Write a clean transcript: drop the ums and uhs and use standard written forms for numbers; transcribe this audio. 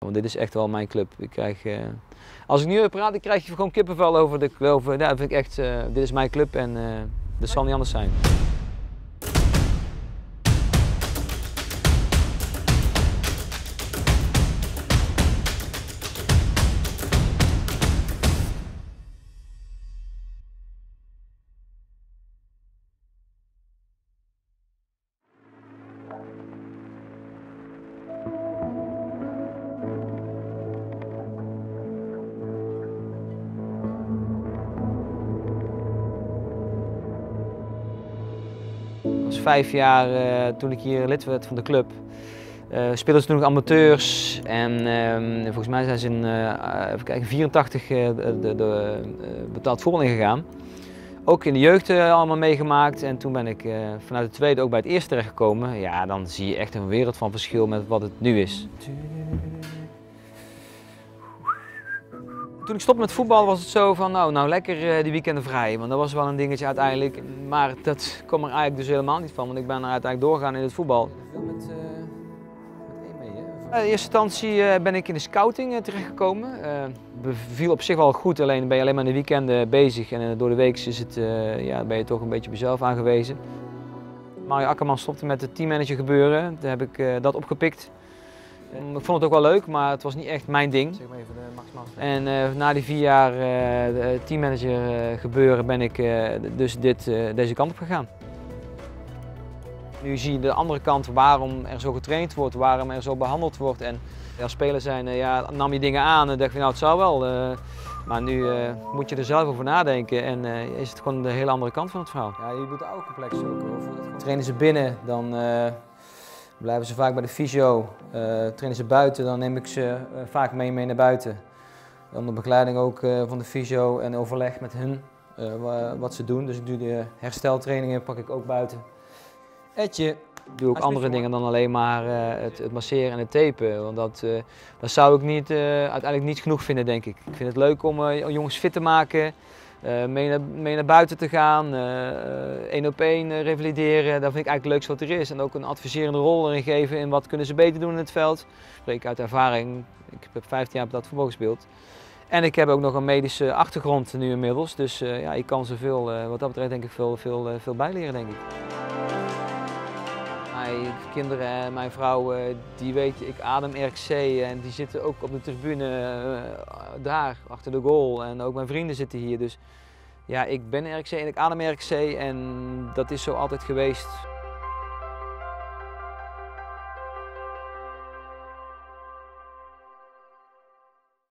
Want dit is echt wel mijn club. Ik krijg, als ik nu praat, dan krijg je gewoon kippenvel over. Ja, vind ik echt, dit is mijn club en dat zal niet anders zijn. Ik was 5 jaar toen ik hier lid werd van de club. Speelden ze toen nog amateurs en volgens mij zijn ze in even kijken, 84 betaald voetbal ingegaan. Ook in de jeugd allemaal meegemaakt en toen ben ik vanuit de tweede ook bij het eerste terechtgekomen. Ja, dan zie je echt een wereld van verschil met wat het nu is. Toen ik stopte met voetbal was het zo van nou lekker die weekenden vrij, want dat was wel een dingetje uiteindelijk. Maar dat kwam er eigenlijk dus helemaal niet van, want ik ben er uiteindelijk doorgegaan in het voetbal. In eerste instantie ben ik in de scouting terechtgekomen. Beviel op zich wel goed, alleen ben je alleen maar in de weekenden bezig en door de week is het, ja, ben je toch een beetje op jezelf aangewezen. Mario Akkerman stopte met het teammanager gebeuren, toen heb ik dat opgepikt. Ik vond het ook wel leuk, maar het was niet echt mijn ding. Zeg maar even de maximaal. En na die 4 jaar teammanager gebeuren ben ik dus deze kant op gegaan. Nu zie je de andere kant waarom er zo getraind wordt, waarom er zo behandeld wordt. En als speler zijn, ja, nam je dingen aan en dacht je nou het zou wel. Maar nu moet je er zelf over nadenken en is het gewoon de hele andere kant van het verhaal. Ja, je doet de oude complex ook. Trainen ze binnen, dan blijven ze vaak bij de fysio. Trainen ze buiten, dan neem ik ze vaak mee naar buiten. Onder begeleiding ook van de fysio en overleg met hun wat ze doen. Dus ik doe de hersteltrainingen, pak ik ook buiten. Etje. Ik doe ook andere dingen dan alleen maar het masseren en het tapen. Want dat zou ik niet, uiteindelijk niet genoeg vinden, denk ik. Ik vind het leuk om jongens fit te maken, mee naar buiten te gaan, 1-op-1 revalideren. Dat vind ik eigenlijk het leukste wat er is. En ook een adviserende rol erin geven in wat kunnen ze beter doen in het veld. Ik spreek uit ervaring. Ik heb 15 jaar op dat voetbal gespeeld. En ik heb ook nog een medische achtergrond nu inmiddels. Dus ja, ik kan ze veel, wat dat betreft denk ik veel bijleren, denk ik. Mijn kinderen en mijn vrouw, die weten, ik adem RKC en die zitten ook op de tribune daar, achter de goal. En ook mijn vrienden zitten hier. Dus ja, ik ben RKC en ik adem RKC en dat is zo altijd geweest.